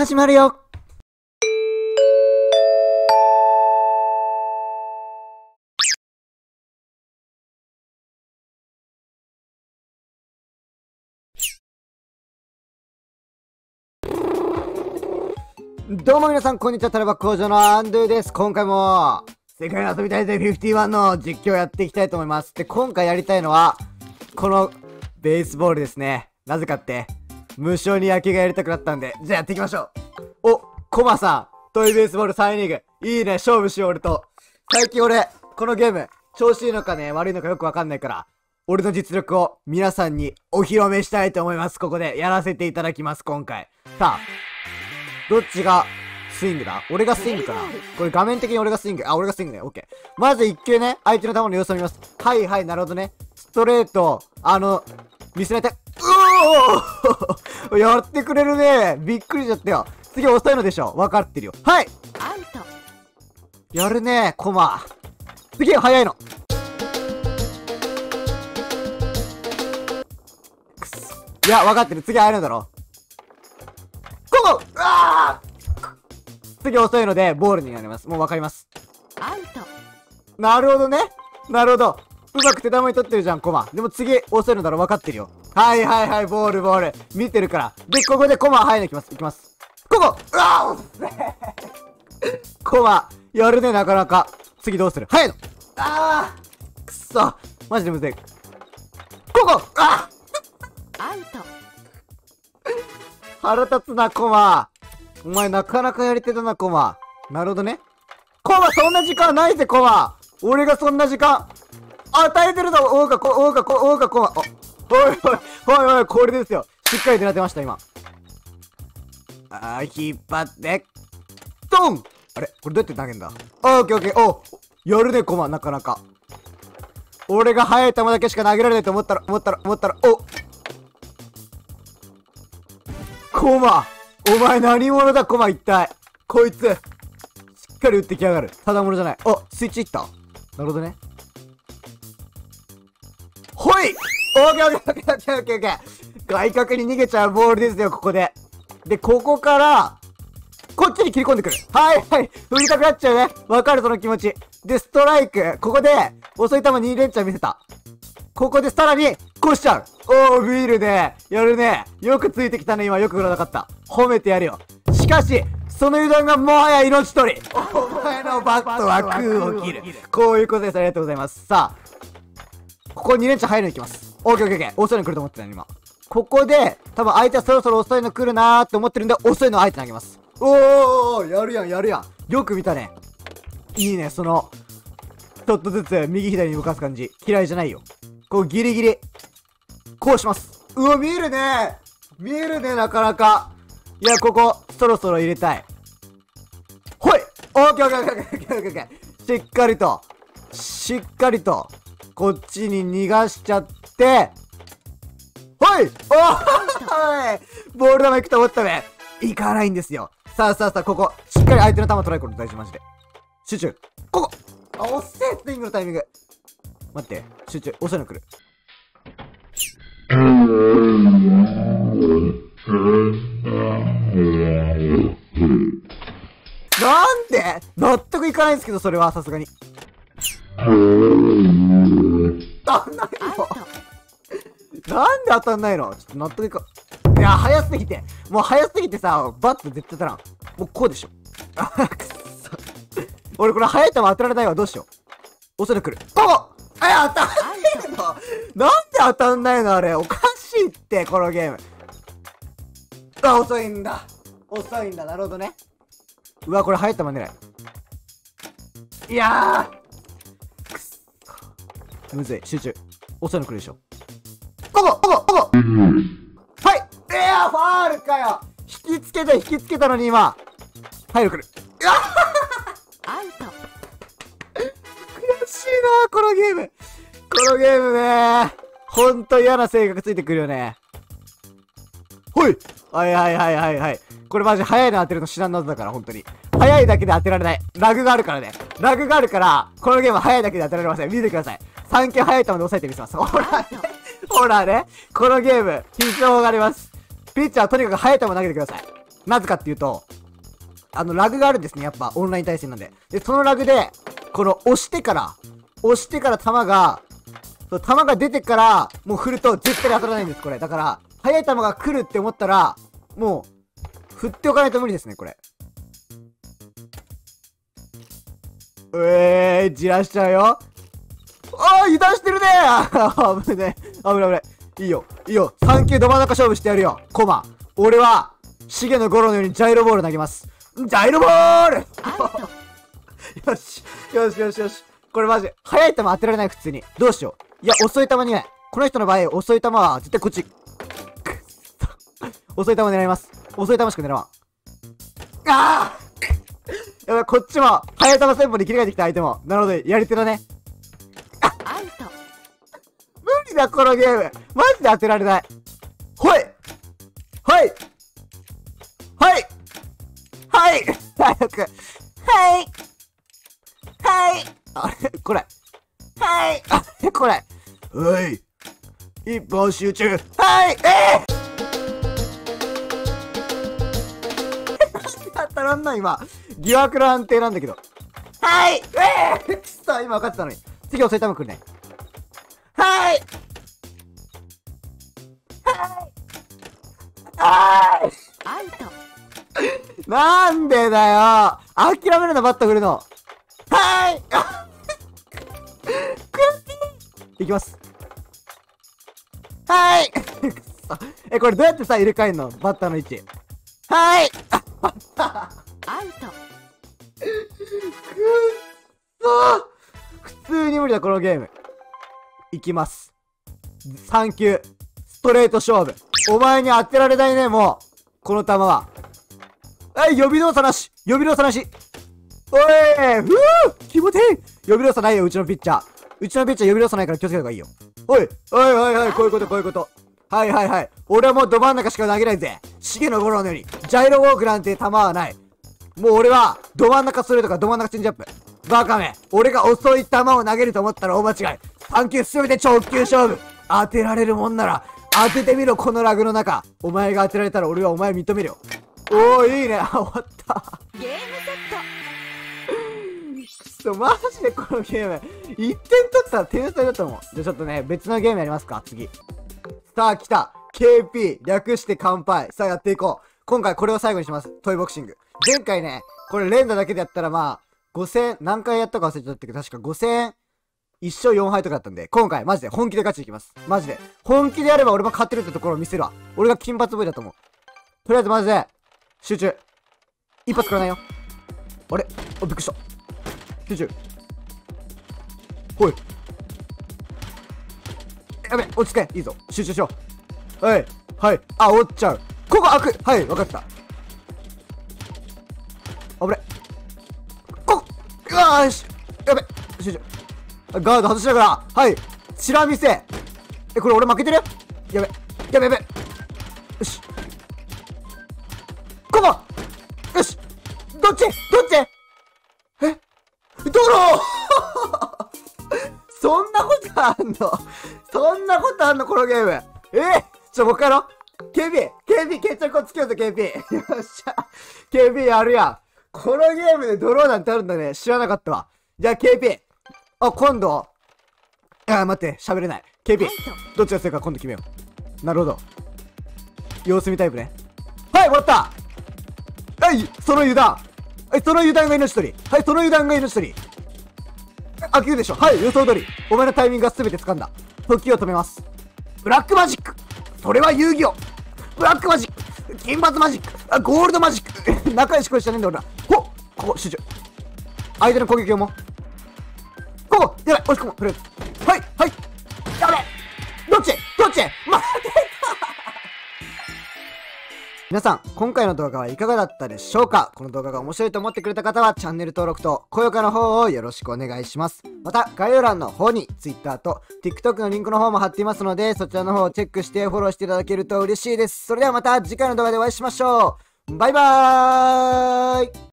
始まるよ。どうも皆さん、こんにちは。タレバ工場のアンドゥです。今回も、世界の遊びたいぜ51の実況をやっていきたいと思います。で、今回やりたいのは、この、ベースボールですね。なぜかって、無償に野球がやりたくなったんで、じゃあやっていきましょう。お、コマさん、トイベースボール3イニング。いいね、勝負しよう、俺と。最近俺、このゲーム、調子いいのかね、悪いのかよくわかんないから、俺の実力を皆さんにお披露目したいと思います。ここでやらせていただきます、今回。さあ、どっちがスイングだ？俺がスイングかな？これ画面的に俺がスイング。あ、俺がスイングね。オッケー。まず1球ね、相手の球の様子を見ます。はいはい、なるほどね。ストレート、見せられて、やってくれるね。びっくりしちゃったよ。次遅いのでしょ。分かってるよ。はい、 アウト。 やるね、コマ。次早いの。くそ。いや、分かってる。次入るんだろ。ここ、次遅いので、ボールになります。もう分かります。 アウト。 なるほどね。なるほど。うまく手玉に取ってるじゃん、コマ。でも次遅いのだろ。分かってるよ。はいはいはい、ボールボール。見てるから。で、ここでコマ入るのいきます。いきます。ここ、コマ、やるね、なかなか。次どうする？早いの。くそ。マジでむずい。ここ、 アウト。 腹立つな、コマ。お前なかなかやり手だな、コマ。なるほどね。コマ、そんな時間ないぜ、コマ。俺がそんな時間与えてるぞ。コマ。おいおい、これですよ。しっかり狙ってました、今。引っ張って。ドン。あれこれどうやって投げんだ？オッケーオッケー。お、やるね、コマ、なかなか。俺が速い球だけしか投げられないと思ったら、コマ、お前何者だ、コマ、一体。こいつ、しっかり打ってきやがる。ただ者じゃない。お、スイッチいった。なるほどね。ほい！オッケーオッケーオッケーオッケーオッケー。外角に逃げちゃうボールですよ、ここで。で、ここから、こっちに切り込んでくる。はいはい。振りたくなっちゃうね。わかる、その気持ち。で、ストライク。ここで、遅い球2連チャン見せた。ここでさらに、こうしちゃう。おー、ビールね。やるね。よくついてきたね、今。よく振らなかった。褒めてやるよ。しかし、その油断がもはや命取り。お前のバットは空を切る。こういうことです。ありがとうございます。さあ、ここ2連チャン入るのいきます。オッケーオッケーオッケー。遅いの来ると思ってたね、今。ここで、多分相手はそろそろ遅いの来るなーって思ってるんで、遅いの相手投げます。おー、やるやん、やるやん。よく見たね。いいね、その、ちょっとずつ右左に動かす感じ。嫌いじゃないよ。こうギリギリ。こうします。うわ、見えるね。見えるね、なかなか。いや、ここ、そろそろ入れたい。ほい！オッケーオッケーオッケーオッケーオッケー。しっかりと、こっちに逃がしちゃって、ほい！おーい！ボール球行くと思ったね。行かないんですよ。さあ、ここ、しっかり相手の球捉えること大事、マジで。集中。ここ！遅いスイングのタイミング。待って、集中。遅いの来る。なんで納得いかないんですけど、それはさすがに。当たんないの？なんで当たんないの？ちょっと納得いか。いや、早すぎて。もう早すぎてさ、バット絶対当たらん。もうこうでしょ。くっそ。俺これ速い球当てられないわ。どうしよう。遅いの来る。ここ！当たんないの？なんで当たんないのあれ。おかしいって、このゲーム。遅いんだ。なるほどね。うわ、これ速い球狙い。いやー。くっそ。むずい。集中。遅いの来るでしょ。ここはい。ファールかよ。引きつけたのに今。入る来る。 アウト。 悔しいなこのゲームね。ほんと嫌な性格ついてくるよね。ほい！はい。これマジ速いの当てるの至難の技だから、ほんとに。速いだけで当てられない。ラグがあるから、このゲームは速いだけで当てられません。見てください。3球速い球で抑えてみせます。ほらね。このゲーム、非常があります。ピッチャーはとにかく速い球投げてください。 なぜかっていうと、ラグがあるんですね、やっぱ、オンライン対戦なんで。で、そのラグで、この、押してから弾が出てから、もう振ると絶対に当たらないんです、これ。だから、速い球が来るって思ったら、もう、振っておかないと無理ですね、これ。じらしちゃうよ。油断してるね危ねえ。危ない。いいよ。3球ど真ん中勝負してやるよ。コマ。俺は、シゲのゴロのようにジャイロボール投げます。ジャイロボールよし。これマジで、速い球当てられない、普通に。どうしよう。いや、遅い球にね。この人の場合、遅い球は絶対こっち。遅い球狙います。遅い球しか狙わん。やばい、こっちも、速い球戦法に切り替えてきた相手も。なるほど、やり手だね。 アウト。 無理だ、このゲーム。マジで当てられない。ほい早く。あれこれ。これ。一本集中。当たらんな、今。疑惑の安定なんだけど。くそ、今分かってたのに。次遅い球来るね。 アウト。 なんでだよ。諦めるな、バット振るの。いきます。くそ。これどうやってさ、入れ替えんの？バッターの位置。 アウト。 普通に無理だ、このゲーム。いきます。3球。ストレート勝負。お前に当てられないね、もう。この球は。予備動作なし。おい気持ちいい。予備動作ないよ、うちのピッチャー。予備動作ないから気をつけた方がいいよ。おい、こういうこと。俺はもうど真ん中しか投げないぜ。シゲのゴロのように、ジャイロウォークなんて球はない。もう俺は、ど真ん中ストレートかど真ん中チェンジアップ。バカめ。俺が遅い球を投げると思ったら大間違い。3球すべて直球勝負。当てられるもんなら、当ててみろ、このラグの中。お前が当てられたら俺はお前認めるよ。いいね。終わった。 ゲームセット。 マジでこのゲーム、1点取ったら天才だと思う。じゃあちょっとね、別のゲームやりますか、次。さあ、来た。KP、略して乾杯。さあ、やっていこう。今回これを最後にします。トイボクシング。前回ね、これ連打だけでやったら5000、何回やったか忘れちゃったけど、確か5000、1勝4敗とかだったんで、今回マジで本気で勝ちにいきます。マジで。本気でやれば俺も勝ってるってところを見せるわ。俺が金髪ボーイだと思う。とりあえずマジで、集中。一発食らないよ。あれ？びっくりした。集中。ほい。やべ、落ち着け。いいぞ。集中しよう。はい。落ちちゃう。ここ開く。はい、分かった。あぶれ。よし。やべ。集中。ガード外しながら。はい。チラ見せ。これ俺負けてる？やべ。よし。ここ！よし！どっちドローそんなことあんのこのゲーム。もう一回やろう。KP 決着をつけようぜ、KP。よっしゃ。KP やるやん。このゲームでドローなんてあるんだね。知らなかったわ。じゃあ KP。今度。待って、喋れない。KP。どっちが強いか今度決めよう。なるほど。様子見タイプね。はい、もらった。その油断。その油断が命取り。その油断が命取り。開けるでしょ。予想通り。お前のタイミングが全て掴んだ。時を止めます。ブラックマジック。それは遊戯王。ブラックマジック。金髪マジック。ゴールドマジック。仲良しこいしじゃねえんだ俺ら。ここ、集中。相手の攻撃をも。ここ、やばい、押し込む。とりあえず。やべどっち待て皆さん、今回の動画はいかがだったでしょうか？この動画が面白いと思ってくれた方はチャンネル登録と高評価の方をよろしくお願いします。また、概要欄の方に Twitter と TikTok のリンクの方も貼っていますので、そちらの方をチェックしてフォローしていただけると嬉しいです。それではまた次回の動画でお会いしましょう。バイバーイ。